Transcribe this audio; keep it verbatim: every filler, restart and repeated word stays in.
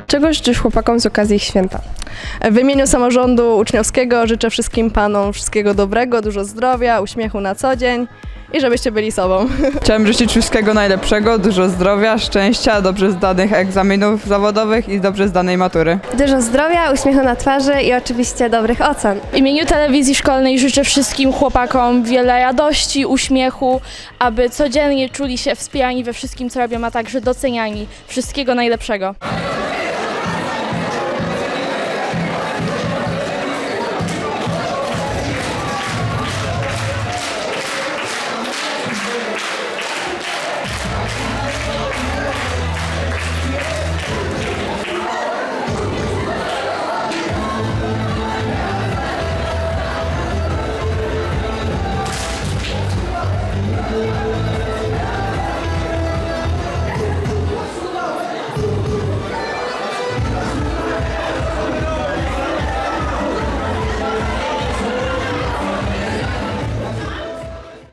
Czego życzysz chłopakom z okazji ich święta? W imieniu samorządu uczniowskiego życzę wszystkim panom wszystkiego dobrego, dużo zdrowia, uśmiechu na co dzień i żebyście byli sobą. Chciałem życzyć wszystkiego najlepszego, dużo zdrowia, szczęścia, dobrze zdanych egzaminów zawodowych i dobrze zdanej matury. Dużo zdrowia, uśmiechu na twarzy i oczywiście dobrych ocen. W imieniu telewizji szkolnej życzę wszystkim chłopakom wiele radości, uśmiechu, aby codziennie czuli się wspierani we wszystkim, co robią, a także doceniani. Wszystkiego najlepszego.